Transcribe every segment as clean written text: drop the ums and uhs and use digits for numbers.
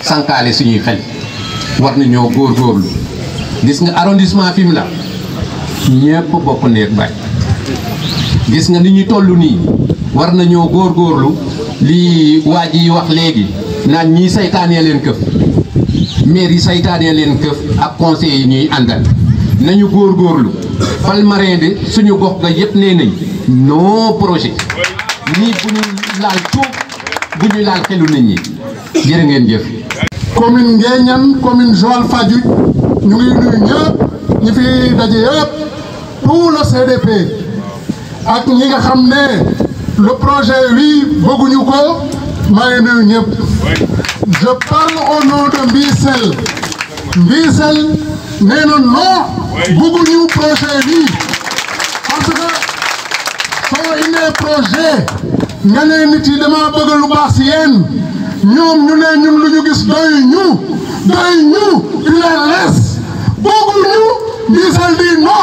sànkaale suñuy xel war nañoo góorgóorlu gis nga arrondissement Fimela ñëpp bokk ndeeg baay gis nga ni ñu toll nii war nañoo góorgóorlu li waa ji wax léegi naan ñii saytaanee leen këf maire yi saytaanee leen këf ak conseil yi ñuy àndal nañu góorgóorlu Palmarin de suñu gox ga yëpp nee nañ non projet nii bu ñu laal cuub bu ñu laal xelu nit ñi jërë ngeen jëf. commune Nguéniène commune Joal Fadiouth ñu ngi nuyu ñëpp ñi fi daje yëpp tout le CDP ak ñi nga xam ne le projet wi bëgguñu ko maa ngi nuyu ñëpp. je parle au nom de Mbissel nee na non bëgguñu projet wi parce que soo indee projet nga ne nit yi dama bëgg lu baax si yéen ñoom ñu ne ñun lu ñu gis doy ñu tu les laisses bëgguñu Mbissel di non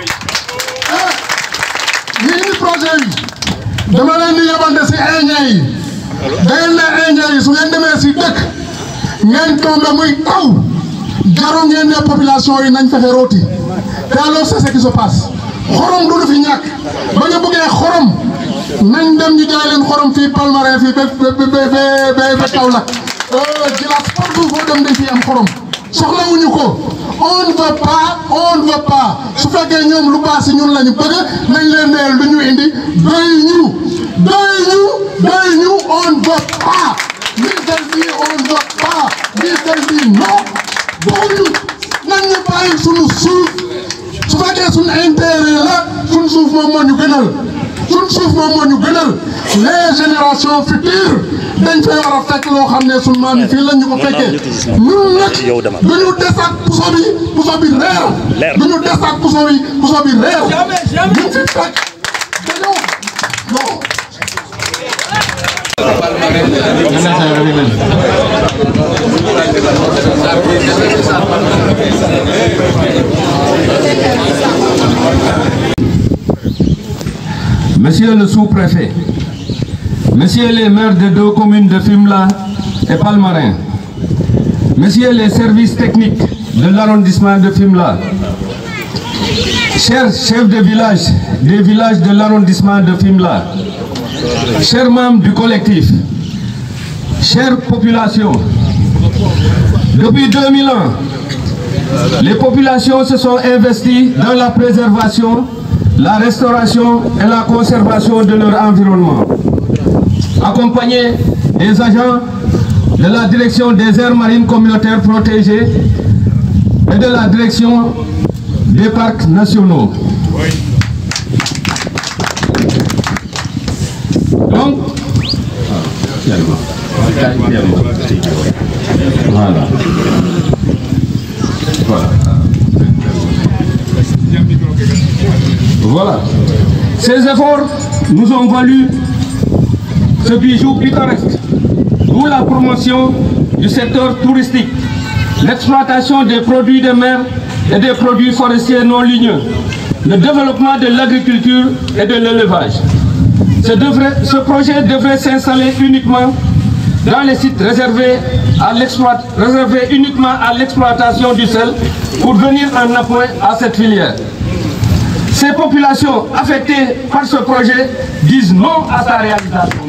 ñi indi projet yi dama leen di yabante si Indien yi da ngeen ne Indien yi su ngeen demee si dëkk ngeen tombé muy taw jarul ngeen ne population yi nañ fexe rooti te alors c'est ce qui se passe xorom du fi ñàkk ba ñu bëggee xorom nañ dem ñu jaay leen xorom fii Palmarin fii ba Kaolack Djilass partout foo dem dañ fi am xorom soxlawuñu ko on ne veut pas su fekkee ñoom lu baax si ñun lañu bëgg nañ leen neel lu ñu indi doy ñu on ne veut pas Mbissel bi on ne veut pas Mbissel bi non boobu nañ ñu bàyyi suñu suuf su fekkee suñu intérêt la suñu suuf moom moo ñu gënal les générations futures dañ fay war a fekk loo xam ne suñu maam yi fii lañ ñu ko fekkee ñun nag du ñu des ak puso bi reer du ñu des ak puso bi reer ñu fi fekk dañoo non. Monsieur le sous-préfet, messieurs les maires des deux communes de Fimela et Palmarin, messieurs les services techniques de l'arrondissement de Fimela, chers chefs de village des villages de l'arrondissement de Fimela, chers membres du collectif, chères populations, depuis 2000 ans, les populations se sont investies dans la préservation, la restauration et la conservation de leur environnement, accompagnés des agents de la direction des aires marines communautaires protégées et de la direction des parcs nationaux. Donc, voilà. Ces efforts nous ont valu ce bijou pittoresque, d'où la promotion du secteur touristique, l'exploitation des produits de mer et des produits forestiers non ligneux, le développement de l'agriculture et de l'élevage. Ce projet devrait s'installer uniquement dans les sites réservés uniquement à l'exploitation du sel pour venir en appui à cette filière. Ces populations affectées par ce projet disent non à sa réalisation.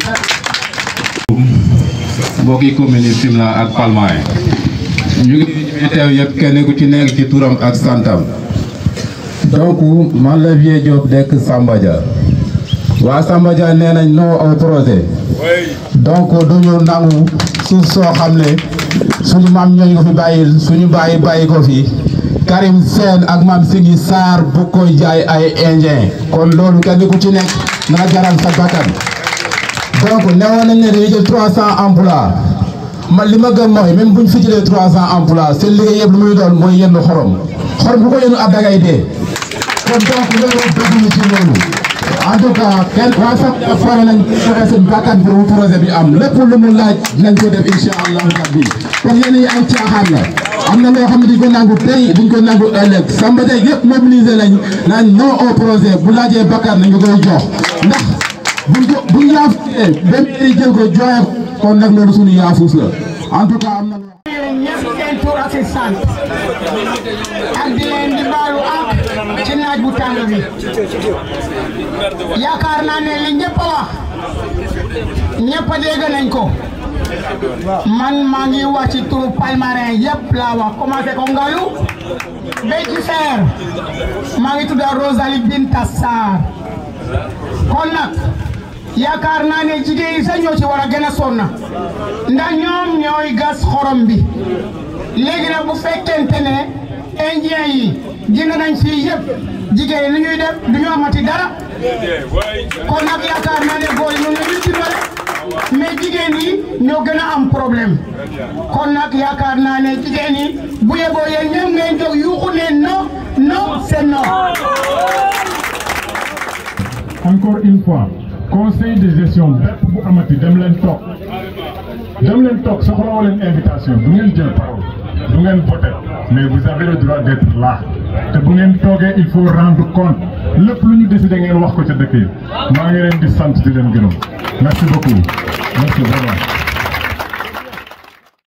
mbokki commune Fimela ak Palmarin ñu ngi teew yëpp kenn ku ci nekk ci turam ak santam. donc man la Vieux Diop dekk Samba Dia waa Samba Dia nee nañ non au projet donc duñu nangu suuf soo xam ne suñu maam ñooñu ko fi bàyyi suñu bàyyi ko fi Karim Sène ak Mame Singhi Sarr bu koy jaay ay indien kon loolu kenn ku ci nekk na jaral sa bakkan. donc newoon nañ ne dañuy jël 300 emplois man li ma gëm mooy même buñ fi jëlee 300 emplois seen liggéey yëpp lu muy doon mooy yenn xorom bu ko yenn ab dangay dee kon donc loolu dëgguñu ci loolu. en tout cas kenn waa sax fare nañ fexe seen bakkan pour projet bi am lépp lu mu laaj nañ ko def incha allahu rabbi kon yéen yi ay caaxaan la am na loo xam ne di ko nangu tey duñ ko nangu ëllëg Samba Dia yëpp mobilisé nañ naan non au projet bu laajee bakkan nañ ko koy jox ndax buñ yaafusee ba mairie jël ko joxe kon nag loolu suñu yaafus la en tout cas am na ñëpp seen tur ak seen sant ak di leen di baalu ak ci naaj bu tàng bi yaakaar naa ne li ñëpp a wax ñëpp a dégg nañ ko man maa ngi wax ci turu Palmarin yëpp laa wax commencé ko Ngalu ba ci Seer maa ngi tudd Rosalie Binta Sarr kon nag yaakaar naa ne jigéen yi sax ñoo ci war a gën a sonn ndax ñoom ñooy gas xorom bi léegi nag bu fekkente ne indien yi jënd nañ fii yëpp jigéen yi lu ñuy def du ñu amati dara kon nag yaakaar naa ne góor yi ñoom la ñuy dimbale mais jigéen yi ñoo gën a am problème kon nag yaakaar naa ne jigéen yi bu yeboo yéen ñëpp ngeen jóg yuuxu ne non non c'est non. Encore une fois. Conseil de gestion bépp bu amati dem leen toog soxla leen invitation du ngeen jël parole du ngeen voter mais vous avez le droit d'être là te bu ngeen toogee il faut rendre compte lépp lu ñu décider ngeen wax ko ca dëkk yi maa ngi leen di sant di leen gërëm merci beaucoup merci vraiment.